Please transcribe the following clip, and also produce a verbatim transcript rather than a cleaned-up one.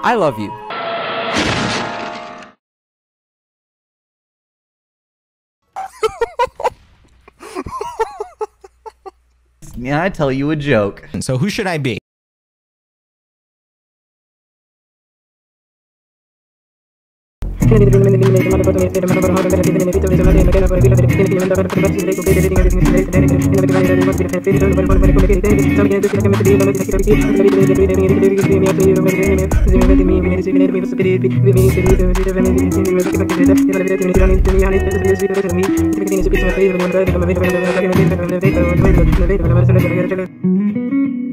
I love you. Yeah, I tell you a joke. So who should I be? Thank you.